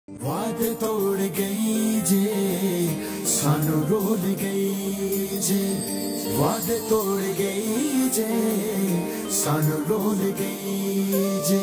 वादे तोड़ गई जे सानू रोल गई जे, वादे तोड़ गई जे सानू रोल गई जे।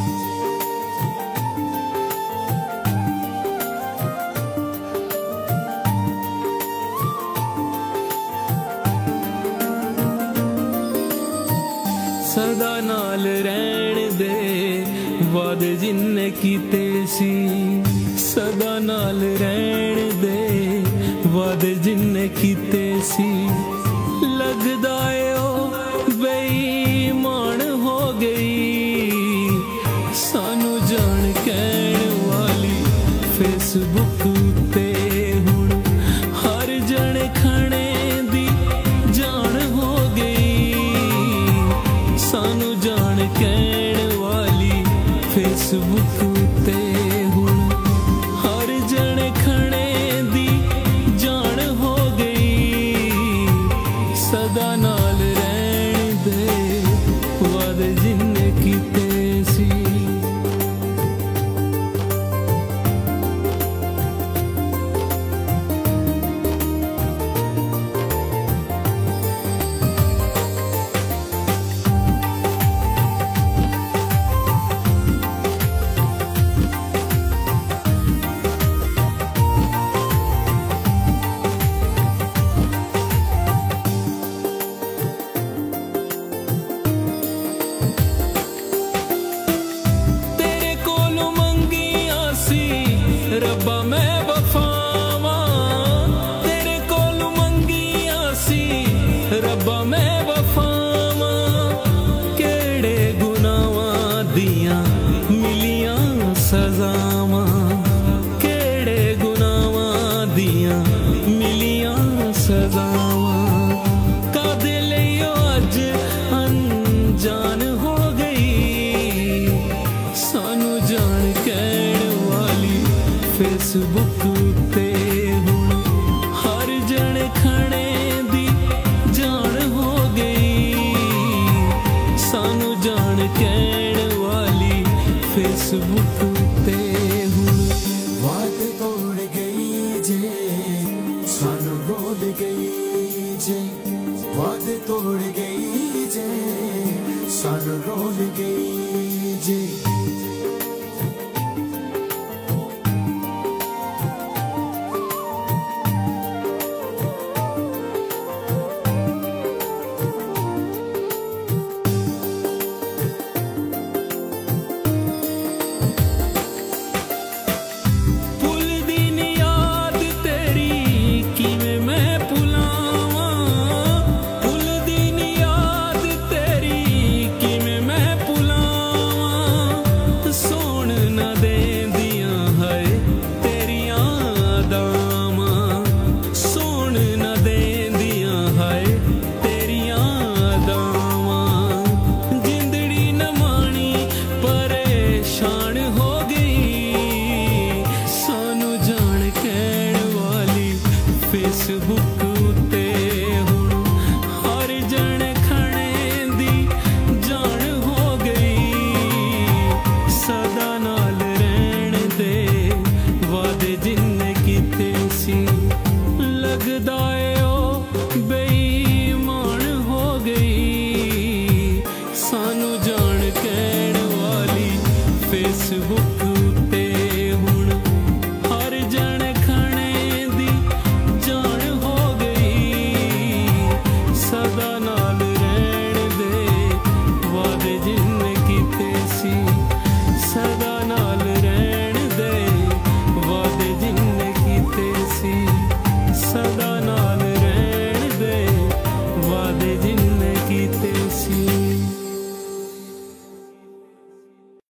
सदा नाल रहन दे वादे जिन्ने कीते सी, सदा नाल रहन दे वादे जिन्ने कीते सी। लगदा है ओ बेईमान हो गई, सानू जान कहण वाली फेसबुक ते हुण हर जने खाने दी जान हो गई। सानू जान कहण वाली फेसबुक ते हुण हर जने खाने दी जान हो गई। सदा नाल रहन दे वादे जिन्ने कीते सी। रब्बा मैं वफावा तेरे कोलू मंगिया सी, रब्बा मैं वफावा। केड़े गुनाहां दियां मिलियां सजावां, केड़े गुनाहां दियां मिलियां सजावां। कादे लईओ अज अनजान हो गई, सानू जान कहण वाली फेसबुक